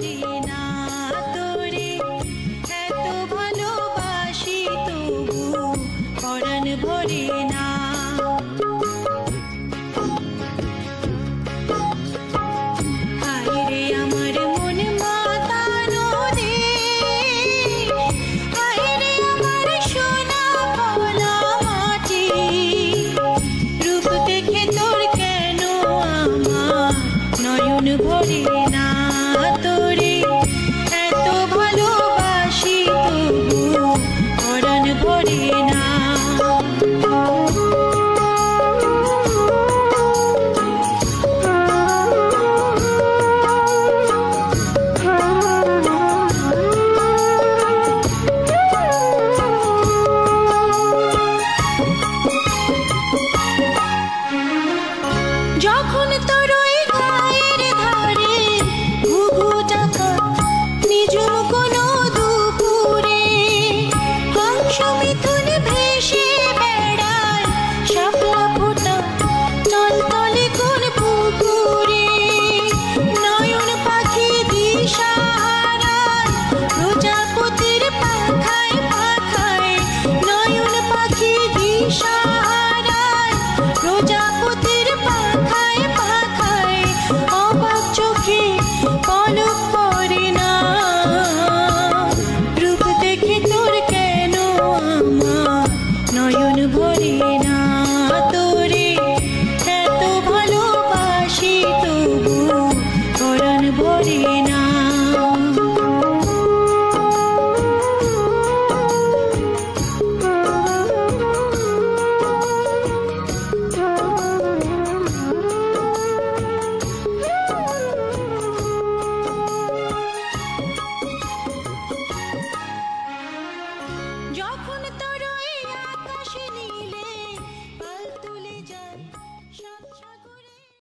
ভরে না তোরে, এত ভালোবাসি তবু পরাণ ভরে না। হায়রে আমার মন মাতানো রে, হায়রে আমার সোনা ভোলা মাটি, রূপ দেখে তোর কেন আমার নয়ন ভরে না তোরে, এত ভালোবাসি তবু পরাণ ভরে না। যখন তোর ওই গায়ের ধারে ঘুঘু ডাকা নিঝুম কোনো দুপুরে, হংস মিথুন ভেসে বেড়ায় শাপলা ফোটা টলটলে কোন পুকুরে, নয়ন পাখি দিশাহারায় প্রজাপতির পাখায় পাখায়, নয়ন পাখি দিশাহারায় প্রজাপতির পাখায় পাখায়, অবাক চোখে পলক পড়ে না, রূপ দেখে তোর কেন আমার নয়ন ভরে না তোরে, এত ভালোবাসি তবু পরাণ ভরে না। যখন